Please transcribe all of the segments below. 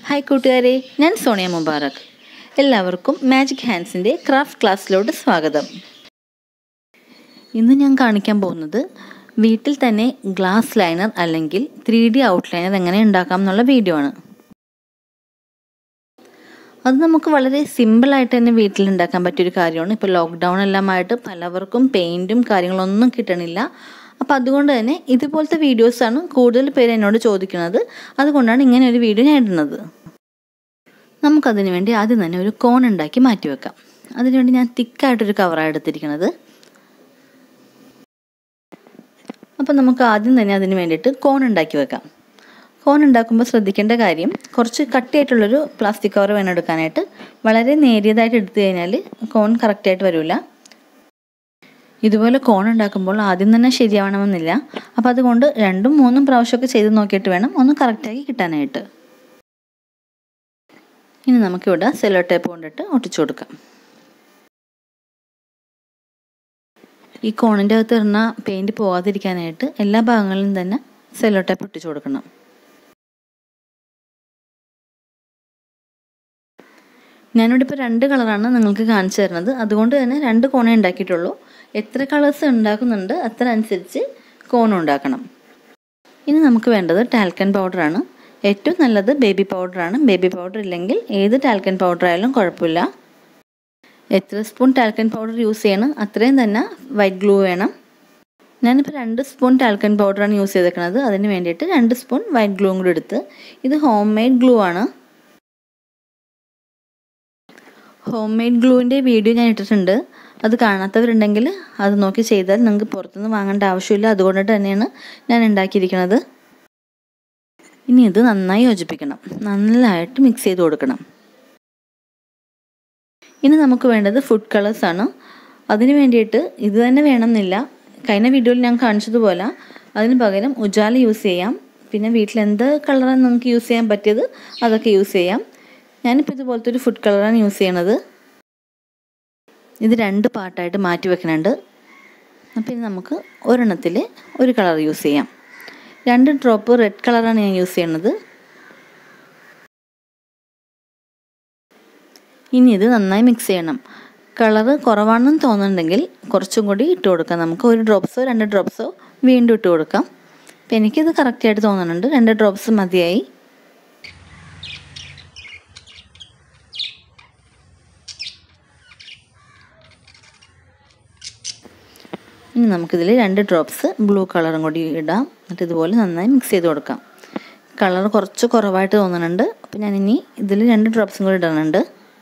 Hi കൂട്ടുകാരെ, ഞാൻ സോണിയ മുബാറക്. എല്ലാവർക്കും മാജിക് ഹാൻഡ്സിൻ്റെ ക്രാഫ്റ്റ് ക്ലാസ്സിലോട്ട് സ്വാഗതം. ഇന്ന് ഞാൻ കാണിക്കാൻ പോകുന്നത് വീട്ടിൽ തന്നെ ഗ്ലാസ് ലൈനർ അല്ലെങ്കിൽ 3D ഔട്ട്ലൈനർ എങ്ങനെ ഉണ്ടാക്കാം എന്നുള്ള വീഡിയോ ആണ്. അത് നമുക്ക് വളരെ സിമ്പിളായിട്ട് തന്നെ വീട്ടിലുണ്ടാക്കാൻ പറ്റിയൊരു കാര്യമാണ്. ഇപ്പോൾ ലോക്ക്ഡൗൺ എല്ലാമായിട്ട് പലവർക്കും പെയിൻറ്റും കാര്യങ്ങളൊന്നും കിട്ടണില്ല. അപ്പോൾ അതുകൊണ്ട് തന്നെ ഇതുപോലത്തെ വീഡിയോസാണ് കൂടുതൽ പേര് എന്നോട് ചോദിക്കുന്നത്. അതുകൊണ്ടാണ് ഇങ്ങനെ ഒരു വീഡിയോ ഞാൻ ഇടുന്നത്. നമുക്കതിന് വേണ്ടി ആദ്യം തന്നെ ഒരു കോൺ ഉണ്ടാക്കി മാറ്റി വെക്കാം. അതിനുവേണ്ടി ഞാൻ തിക്കായിട്ടൊരു കവറാണ് എടുത്തിരിക്കുന്നത്. അപ്പോൾ നമുക്ക് ആദ്യം തന്നെ അതിന് വേണ്ടിയിട്ട് കോൺ ഉണ്ടാക്കി വെക്കാം. കോൺ ഉണ്ടാക്കുമ്പോൾ ശ്രദ്ധിക്കേണ്ട കാര്യം, കുറച്ച് കട്ടിയായിട്ടുള്ളൊരു പ്ലാസ്റ്റിക് കവർ വേണം എടുക്കാനായിട്ട്. വളരെ നേരിയതായിട്ട് എടുത്തു കഴിഞ്ഞാൽ കോൺ കറക്റ്റായിട്ട് വരില്ല. ഇതുപോലെ കോൺ ഉണ്ടാക്കുമ്പോൾ ആദ്യം തന്നെ ശരിയാവണമെന്നില്ല. അപ്പോൾ അതുകൊണ്ട് 2-3 പ്രാവശ്യമൊക്കെ ചെയ്ത് നോക്കിയിട്ട് വേണം ഒന്ന് കറക്റ്റാക്കി കിട്ടാനായിട്ട്. ഇനി നമുക്കിവിടെ സെല്ലോ ടേപ്പ് കൊണ്ടിട്ട് ഒട്ടിച്ചു കൊടുക്കാം. ഈ കോണിൻ്റെ അകത്ത് ഇടുന്ന പെയിൻറ്റ് പോകാതിരിക്കാനായിട്ട് എല്ലാ ഭാഗങ്ങളിലും തന്നെ സെല്ലോ ടേപ്പ് ഒട്ടിച്ചു കൊടുക്കണം. ഞാനിവിടെ ഇപ്പോൾ 2 കളറാണ് നിങ്ങൾക്ക് കാണിച്ചു തരുന്നത്. അതുകൊണ്ട് തന്നെ 2 കോണേ ഉണ്ടാക്കിയിട്ടുള്ളൂ. എത്ര കളേഴ്സ് ഉണ്ടാക്കുന്നുണ്ട് അത്ര അനുസരിച്ച് കോൺ ഉണ്ടാക്കണം. ഇനി നമുക്ക് വേണ്ടത് ടാൽക്കൻ പൗഡറാണ്. ഏറ്റവും നല്ലത് ബേബി പൗഡറാണ്. ബേബി പൗഡർ ഇല്ലെങ്കിൽ ഏത് ടാൽക്കൻ പൗഡർ ആയാലും കുഴപ്പമില്ല. എത്ര സ്പൂൺ ടാൽക്കൻ പൗഡർ യൂസ് ചെയ്യണം അത്രയും തന്നെ വൈറ്റ് ഗ്ലൂ വേണം. ഞാനിപ്പോൾ 2 സ്പൂൺ ടാൽക്കൻ പൗഡറാണ് യൂസ് ചെയ്തേക്കുന്നത്. അതിന് വേണ്ടിയിട്ട് 2 സ്പൂൺ വൈറ്റ് ഗ്ലൂവും കൂടി എടുത്ത്, ഇത് ഹോം മെയ്ഡ് ഗ്ലൂ ആണ്. ഹോം മെയ്ഡ് ഗ്ലൂവിൻ്റെ വീഡിയോ ഞാൻ ഇട്ടിട്ടുണ്ട്. അത് കാണാത്തവരുണ്ടെങ്കിൽ അത് നോക്കി ചെയ്താൽ നിങ്ങൾക്ക് പുറത്തുനിന്ന് വാങ്ങേണ്ട ആവശ്യമില്ല. അതുകൊണ്ടിട്ട് തന്നെയാണ് ഞാൻ ഉണ്ടാക്കിയിരിക്കുന്നത്. ഇനി ഇത് നന്നായി യോജിപ്പിക്കണം. നന്നായിട്ട് മിക്സ് ചെയ്ത് കൊടുക്കണം. ഇനി നമുക്ക് വേണ്ടത് ഫുഡ് കളേഴ്സാണ്. അതിന് വേണ്ടിയിട്ട് ഇത് തന്നെ വേണമെന്നില്ല. കഴിഞ്ഞ വീഡിയോയിൽ ഞാൻ കാണിച്ചതുപോലെ അതിന് പകരം ഉജാല യൂസ് ചെയ്യാം. പിന്നെ വീട്ടിൽ എന്ത് കളറാണ് നമുക്ക് യൂസ് ചെയ്യാൻ പറ്റിയത് അതൊക്കെ യൂസ് ചെയ്യാം. ഞാനിപ്പോൾ ഇതുപോലത്തെ ഒരു ഫുഡ് കളറാണ് യൂസ് ചെയ്യണത്. ഇത് 2 പാർട്ടായിട്ട് മാറ്റി വെക്കുന്നുണ്ട്. അപ്പോൾ ഇനി നമുക്ക് ഒരെണ്ണത്തിൽ ഒരു കളർ യൂസ് ചെയ്യാം. 2 ഡ്രോപ്പ് റെഡ് കളറാണ് ഞാൻ യൂസ് ചെയ്യണത്. ഇനി ഇത് നന്നായി മിക്സ് ചെയ്യണം. കളറ് കുറവാണെന്ന് തോന്നുന്നുണ്ടെങ്കിൽ കുറച്ചും കൂടി ഇട്ട് കൊടുക്കാം. നമുക്ക് 1 ഡ്രോപ്സോ 2 ഡ്രോപ്സോ വീണ്ടും ഇട്ട് കൊടുക്കാം. അപ്പോൾ എനിക്കിത് കറക്റ്റായിട്ട് തോന്നുന്നുണ്ട്. 2 ഡ്രോപ്സ് മതിയായി. ഇനി നമുക്കിതിൽ 2 ഡ്രോപ്സ് ബ്ലൂ കളറും കൂടി ഇടാം. എന്നിട്ട് ഇതുപോലെ നന്നായി മിക്സ് ചെയ്ത് കൊടുക്കാം. കളർ കുറച്ച് കുറവായിട്ട് തോന്നുന്നുണ്ട്. അപ്പോൾ ഞാനിനി ഇതിൽ 2 ഡ്രോപ്സും കൂടി ഇടുന്നുണ്ട്.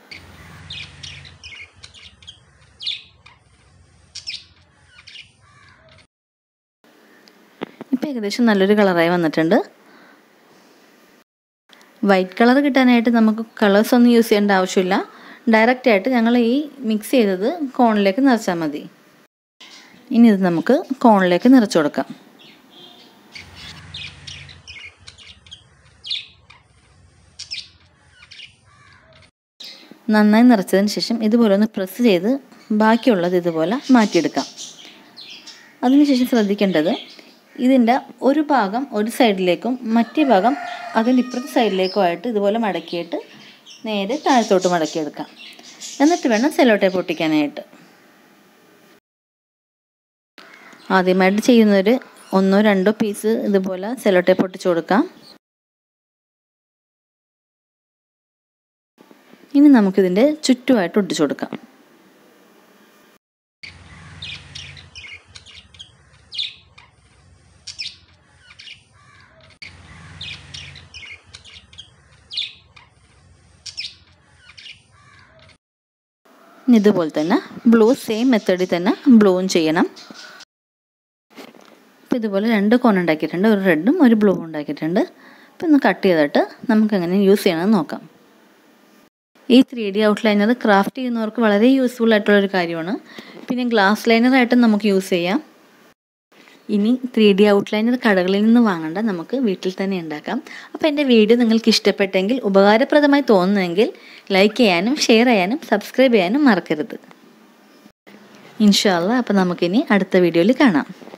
ഇപ്പോൾ ഏകദേശം നല്ലൊരു കളറായി വന്നിട്ടുണ്ട്. വൈറ്റ് കളർ കിട്ടാനായിട്ട് നമുക്ക് കളേഴ്സ് ഒന്നും യൂസ് ചെയ്യേണ്ട ആവശ്യമില്ല. ഡയറക്റ്റായിട്ട് ഞങ്ങൾ ഈ മിക്സ് ചെയ്തത് കോണിലേക്ക് നിറച്ചാൽ മതി. ഇനി ഇത് നമുക്ക് കോണിലേക്ക് നിറച്ചു കൊടുക്കാം. നന്നായി നിറച്ചതിന് ശേഷം ഇതുപോലെ ഒന്ന് പ്രസ് ചെയ്ത് ബാക്കിയുള്ളത് ഇതുപോലെ മാറ്റിയെടുക്കാം. അതിനുശേഷം ശ്രദ്ധിക്കേണ്ടത്, ഇതിൻ്റെ ഒരു ഭാഗം ഒരു സൈഡിലേക്കും മറ്റേ ഭാഗം അതിൻ്റെ ഇപ്പുറത്തെ സൈഡിലേക്കും ആയിട്ട് ഇതുപോലെ മടക്കിയിട്ട് നേരെ താഴത്തോട്ട് മടക്കിയെടുക്കാം. എന്നിട്ട് വേണം സെല്ലോ ടേപ്പ് ഒട്ടിക്കാനായിട്ട്. ആദ്യമായിട്ട് ചെയ്യുന്നവർ 1-2 പീസ് ഇതുപോലെ സെല്ലോ ടേപ്പ് ഒട്ടിച്ചു കൊടുക്കാം. ഇനി നമുക്കിതിൻ്റെ ചുറ്റുമായിട്ട് ഒട്ടിച്ചു കൊടുക്കാം. ഇതുപോലെ തന്നെ ബ്ലൂ സെയിം മെത്തേഡിൽ തന്നെ ബ്ലൂവും ചെയ്യണം. അപ്പോൾ ഇതുപോലെ 2 കോൺ ഉണ്ടാക്കിയിട്ടുണ്ട്. ഒരു റെഡും ഒരു ബ്ലൂവും ഉണ്ടാക്കിയിട്ടുണ്ട്. അപ്പോൾ ഒന്ന് കട്ട് ചെയ്തിട്ട് നമുക്കെങ്ങനെ യൂസ് ചെയ്യണമെന്ന് നോക്കാം. ഈ 3D ഔട്ട്ലൈനർ ക്രാഫ്റ്റ് ചെയ്യുന്നവർക്ക് വളരെ യൂസ്ഫുൾ ആയിട്ടുള്ളൊരു കാര്യമാണ്. പിന്നെ ഗ്ലാസ് ലൈനറായിട്ടും നമുക്ക് യൂസ് ചെയ്യാം. ഇനി 3D ഔട്ട്ലൈനർ കടകളിൽ നിന്ന് വാങ്ങണ്ട, നമുക്ക് വീട്ടിൽ തന്നെ ഉണ്ടാക്കാം. അപ്പോൾ എൻ്റെ വീഡിയോ നിങ്ങൾക്ക് ഇഷ്ടപ്പെട്ടെങ്കിൽ, ഉപകാരപ്രദമായി തോന്നുന്നെങ്കിൽ ലൈക്ക് ചെയ്യാനും ഷെയർ ചെയ്യാനും സബ്സ്ക്രൈബ് ചെയ്യാനും മറക്കരുത്. ഇൻഷാ അല്ലാഹ്. അപ്പോൾ നമുക്കിനി അടുത്ത വീഡിയോയിൽ കാണാം.